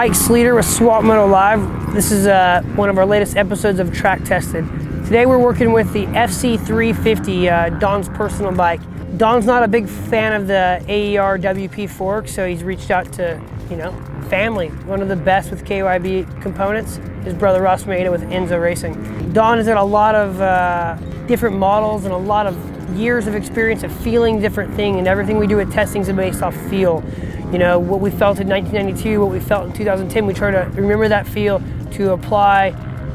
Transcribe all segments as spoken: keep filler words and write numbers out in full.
Mike Sleater with Swap Moto Live. This is uh, one of our latest episodes of Track Tested. Today we're working with the F C three fifty, uh, Don's personal bike. Don's not a big fan of the A E R W P fork, so he's reached out to, you know, family. One of the best with K Y B components, his brother Ross Maeda with Enzo Racing. Don has had a lot of uh, different models and a lot of years of experience of feeling different things, and everything we do with testing is based off feel. You know, what we felt in nineteen ninety-two, what we felt in two thousand ten, we try to remember that feel to apply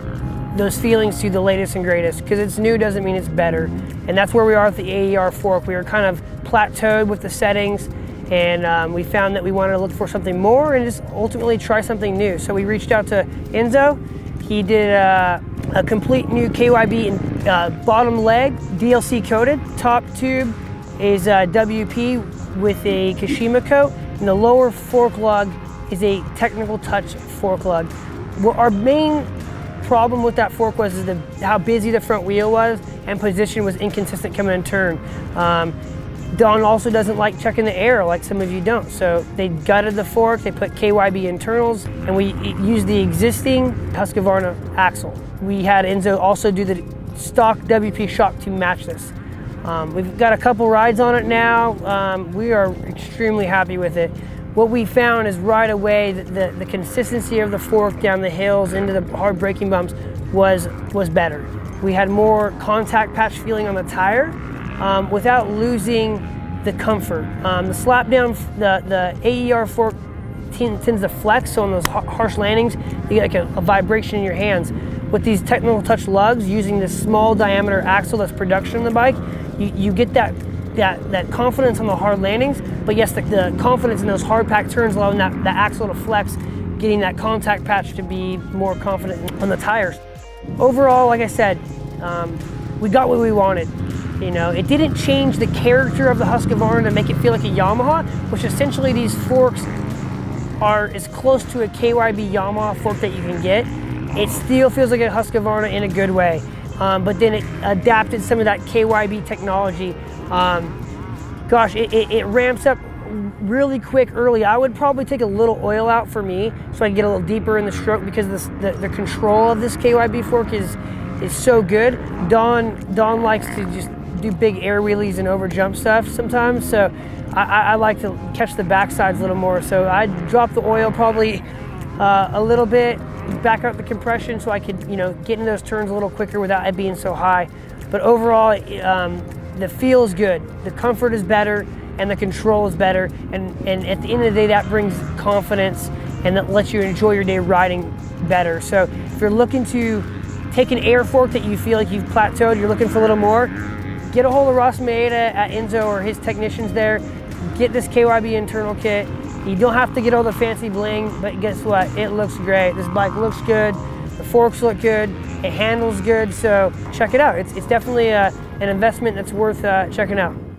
those feelings to the latest and greatest. Because it's new doesn't mean it's better. And that's where we are with the A E R fork. We were kind of plateaued with the settings, and um, we found that we wanted to look for something more and just ultimately try something new. So we reached out to Enzo. He did uh, a complete new K Y B and, uh, bottom leg, D L C coated. Top tube is uh, W P with a Kashima coat, and the lower fork lug is a technical touch fork lug. Well, our main problem with that fork was the, how busy the front wheel was, and position was inconsistent coming in turn. Um, Don also doesn't like checking the air like some of you don't, so they gutted the fork, they put K Y B internals, and we used the existing Husqvarna axle. We had Enzo also do the stock W P shock to match this. Um, we've got a couple rides on it now. Um, we are extremely happy with it. What we found is right away that the, the consistency of the fork down the hills into the hard braking bumps was, was better. We had more contact patch feeling on the tire um, without losing the comfort. Um, the slap down, the, the A E R fork tends to flex, so on those harsh landings, you get like a, a vibration in your hands. With these technical touch lugs, using this small diameter axle that's production on the bike, you, you get that, that, that confidence on the hard landings, but yes, the, the confidence in those hard pack turns, allowing that, that axle to flex, getting that contact patch to be more confident on the tires. Overall, like I said, um, we got what we wanted. You know, it didn't change the character of the Husqvarna to make it feel like a Yamaha, which essentially these forks are as close to a K Y B Yamaha fork that you can get. It still feels like a Husqvarna in a good way, um, but then it adapted some of that K Y B technology. Um, gosh, it, it, it ramps up really quick early. I would probably take a little oil out for me so I can get a little deeper in the stroke, because this, the, the control of this K Y B fork is, is so good. Don, Don likes to just do big air wheelies and over jump stuff sometimes, so I, I like to catch the backsides a little more. So I drop the oil probably uh, a little bit, back out the compression so I could, you know, get in those turns a little quicker without it being so high. But overall, um, the feel is good, the comfort is better, and the control is better. And, and at the end of the day, that brings confidence and that lets you enjoy your day riding better. So if you're looking to take an air fork that you feel like you've plateaued, you're looking for a little more, get a hold of Ross Maeda at Enzo or his technicians there. Get this K Y B internal kit. You don't have to get all the fancy bling, but guess what? It looks great. This bike looks good. The forks look good. It handles good. So check it out. It's, it's definitely a, an investment that's worth uh, checking out.